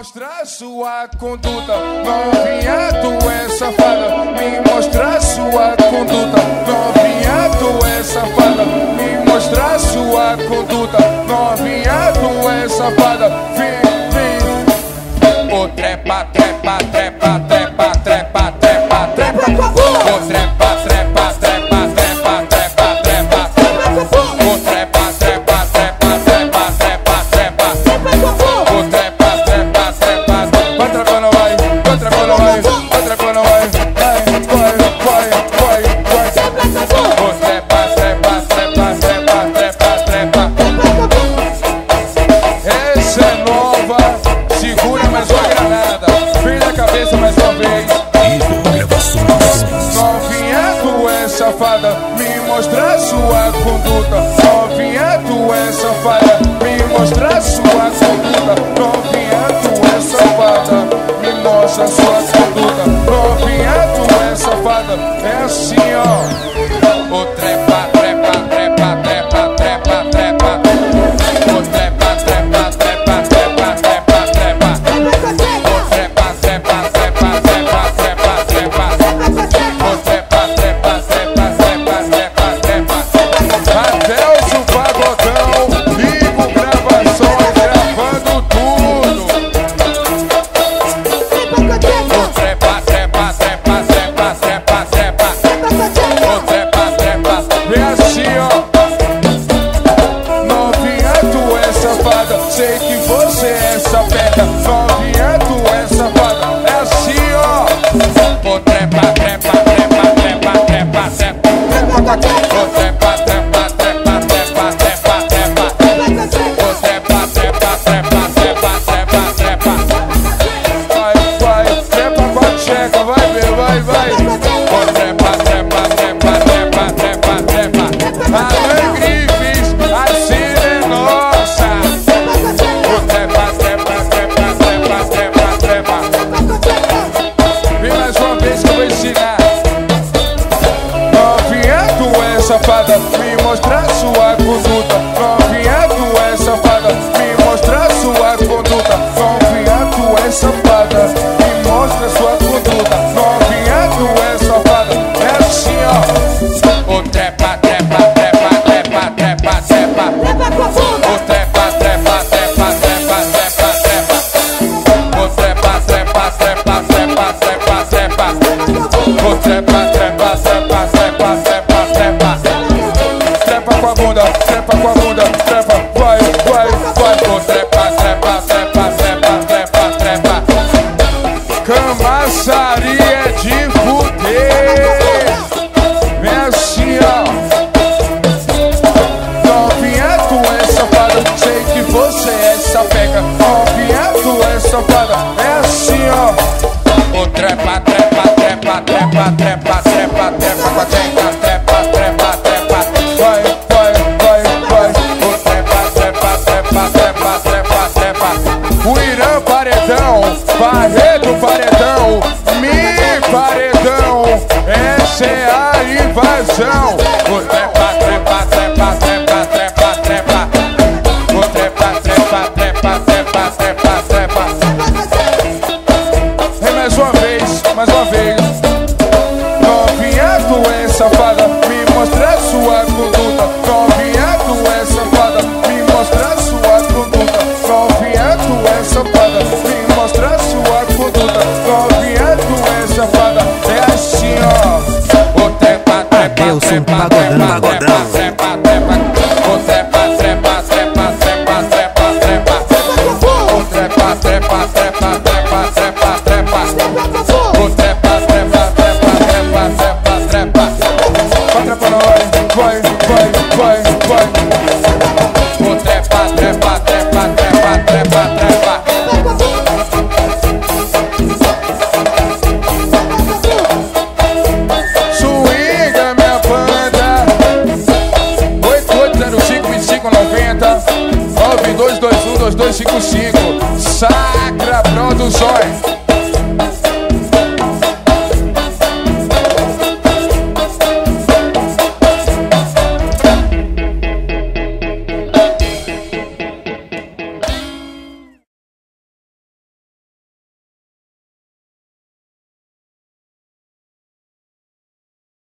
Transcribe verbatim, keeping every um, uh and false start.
mostrar sua conduta, novinha, tu é safada. Me mostrar sua conduta, novinha, tu é safada. Me mostrar sua conduta, novinha, tu é safada. Vem, vem. Ô trepa, trepa, trepa, trepa, trepa, trepa, trepa. Ô trepa, trepa, trepa, trepa, trepa, trepa. Ô trepa, trepa, trepa, trepa, trepa, trepa. Ô trepa, trepa, trepa. Vai trepando, vai, vai trepando, vai, vai trepando, vai. Vai, vai, vai, vai, vai. Ô trepa, trepa, trepa, trepa, trepa, trepa. Essa é nova, segura mais uma granada. Vem na cabeça mais uma vez. Novinha, tu é safada, me mostrar sua conduta. Novinha, tu é safada, me mostrar sua conduta. Novinha, tu é safada, me mostra sua conduta. Novinha, tu é safada, é assim ó. O trepa, trepa, trepa, trepa, trepa, trepa. O trepa, trepa, trepa, trepa, trepa, trepa. O trepa, trepa, trepa, trepa, trepa, trepa. O trepa, trepa, trepa, trepa, trepa, trepa. Adelson Pagodão, Rico Gravações, gravando tudo. O trepa, trepa, trepa, trepa, trepa, trepa. O trepa, trepa, vem assim ó. Novinha, tu é safada, sei que você é sapeca. Novinha, tu é safada, é assim ó. O trepa, trepa, trepa, trepa, trepa, trepa. O trepa, trepa, trepa, trepa, trepa, trepa. O trepa, trepa, trepa, trepa, trepa, trepa. Vai, vai, trepa com a tcheca, vai ver, vai, vai. O trepa, trepa, trepa, trepa, trepa, trepa. Alan Grifes, a cena é nossa. O trepa, trepa, trepa, trepa, trepa, trepa. Vem mais uma vez que eu vou ensinar. Novinha, tu é safada, me mostrar sua conduta. Novinha, tu é safada, me mostrar sua conduta. Novinha, tu é safada, me mostra sua conduta. Novinha, tu é safada, é assim ó. O trepa, trepa, trepa, trepa, trepa, trepa. O trepa, trepa, trepa, trepa, trepa, trepa. O trepa, trepa, trepa, trepa, trepa, trepa. O trepa, trepa, trepa, trepa, trepa, trepa. Trepa com a bunda, trepa com a bunda, trepa, vai, vai, vai. O trepa, trepa, trepa, trepa, trepa, trepa. Camaçaria de fuder. Vem assim ó. Novinha, tu é safada, sei que você é sapeca. Novinha, tu é safada, é assim ó. O trepa, trepa, trepa, trepa, trepa, trepa, trepa com a tcheca, trepa, trepa, trepa. Vai, vai, vai, vai. O trepa, trepa, trepa, trepa, trepa, trepa. O Irã paredão, Barreto paredão, Mi paredão. Essa é a invasão. O trepa, trepa, trepa, trepa, trepa, trepa. O trepa, trepa, trepa, trepa, trepa, trepa. É mais uma vez, mais uma vez. Novinha, tu é safada, me mostrar sua conduta. Novinha, tu é safada, me mostrar sua conduta. Novinha, tu é safada, me mostrar sua conduta. Novinha, tu é safada, é assim ó. O trepa, trepa, Adelson trepa, Pagodão, trepa, Pagodão. trepa, trepa. O trepa, trepa, trepa, trepa, trepa, trepa. O trepa, trepa, trepa, trepa, trepa, trepa. O trepa, trepa, trepa, trepa, trepa, trepa. Vai trepando, vai, vai, vai, vai, vai.